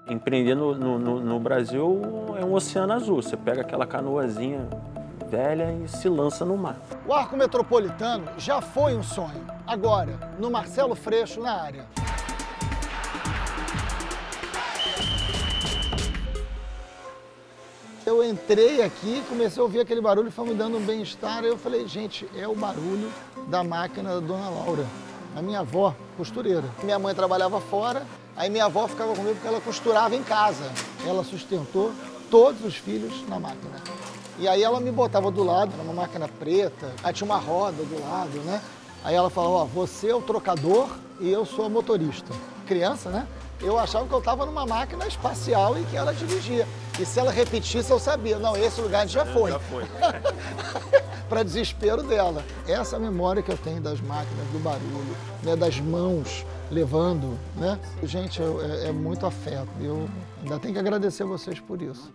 Empreender no Brasil é um oceano azul. Você pega aquela canoazinha velha e se lança no mar. O Arco Metropolitano já foi um sonho. Agora, no Marcelo Freixo, na área. Eu entrei aqui, comecei a ouvir aquele barulho, foi me dando um bem-estar. Eu falei, gente, é o barulho da máquina da Dona Laura. A minha avó, costureira. Minha mãe trabalhava fora, aí minha avó ficava comigo porque ela costurava em casa. Ela sustentou todos os filhos na máquina. E aí ela me botava do lado, era uma máquina preta, aí tinha uma roda do lado, né? Aí ela falava, ó, você é o trocador e eu sou a motorista. Criança, né? Eu achava que eu estava numa máquina espacial e que ela dirigia. E se ela repetisse, eu sabia. Não, esse lugar a gente já foi. Já foi. Para desespero dela. Essa memória que eu tenho das máquinas, do barulho, né, das mãos levando, né? Gente, é muito afeto. Eu ainda tenho que agradecer a vocês por isso.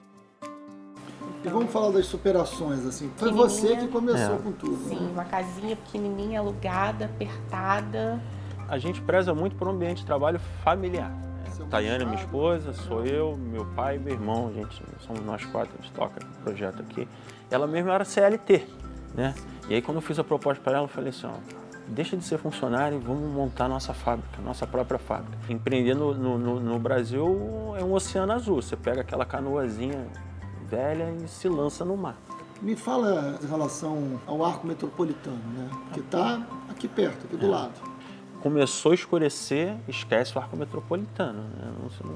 E vamos falar das superações, assim. Foi você que começou com tudo. Sim, né? Uma casinha pequenininha, alugada, apertada. A gente preza muito por um ambiente de trabalho familiar. Tayane, minha esposa, sou eu, meu pai e meu irmão, a gente, somos nós quatro, a gente toca o projeto aqui. Ela mesma era CLT, né? E aí quando eu fiz a proposta para ela, eu falei assim, ó, deixa de ser funcionário e vamos montar nossa fábrica, nossa própria fábrica. Empreender no Brasil é um oceano azul, você pega aquela canoazinha velha e se lança no mar. Me fala em relação ao Arco Metropolitano, né? Que está aqui perto, aqui do lado. Começou a escurecer, esquece o Arco Metropolitano. Né?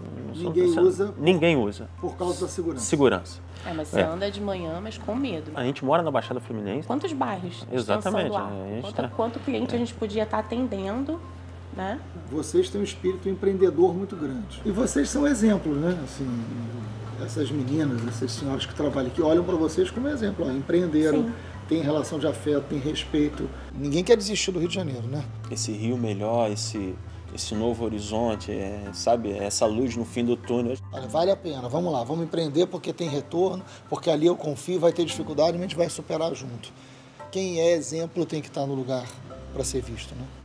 Ninguém usa. usa. Por causa da segurança. Segurança. Mas você anda de manhã, mas com medo. A gente mora na Baixada Fluminense. Quantos bairros? Exatamente. Quanto cliente a gente podia estar atendendo, né? Vocês têm um espírito empreendedor muito grande. E vocês são exemplos, né? Assim, essas meninas, essas senhoras que trabalham aqui, olham para vocês como exemplo. Ó, empreenderam. Sim. Tem relação de afeto, tem respeito. Ninguém quer desistir do Rio de Janeiro, né? Esse Rio melhor, esse novo horizonte, sabe? Essa luz no fim do túnel. Olha, vale a pena. Vamos lá, vamos empreender porque tem retorno, porque ali eu confio, vai ter dificuldade, mas a gente vai superar junto. Quem é exemplo tem que estar no lugar para ser visto, né?